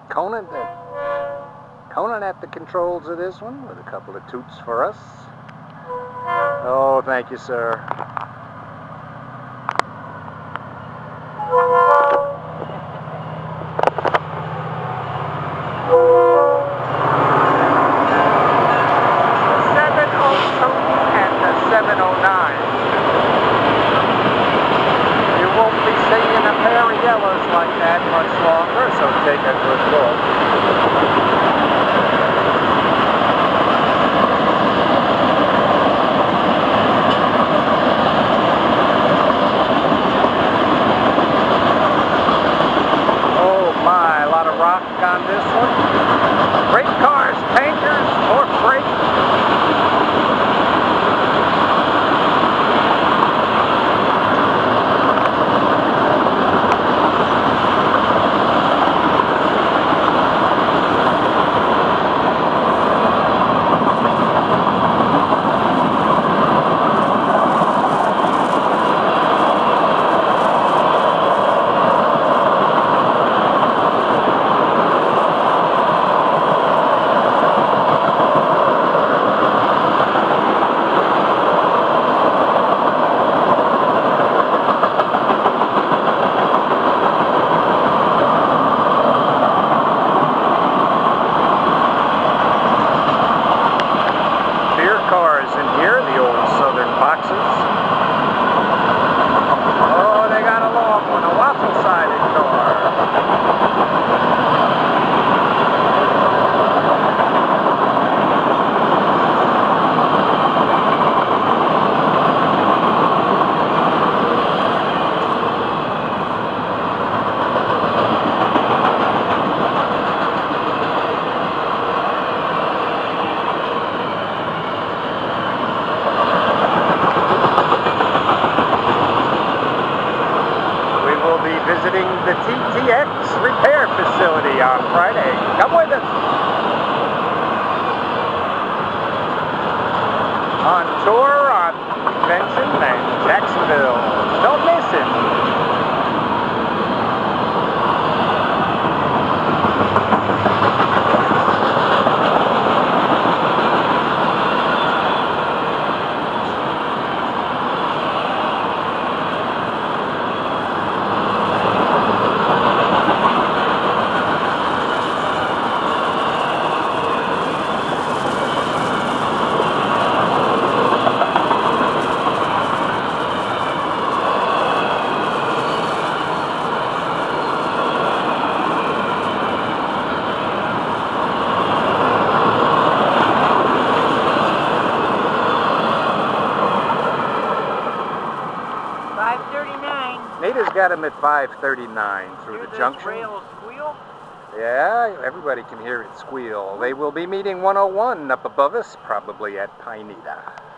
Conan at the controls of this one with a couple of toots for us. Oh, thank you, sir. Like that much longer, so take a good look. Oh my, a lot of rock on this one. Freight cars, tankers, more freight. Cars in here, the old southern boxes. Oh, they got a long one, a waffle-sided car. Visiting the TTX repair facility on Friday. Come with us. On tour, on convention, and Jacksonville. Don't miss it. Anita's got him at 539 through the junction. Rail squeal? Yeah, everybody can hear it squeal. They will be meeting 101 up above us, probably at Pineda.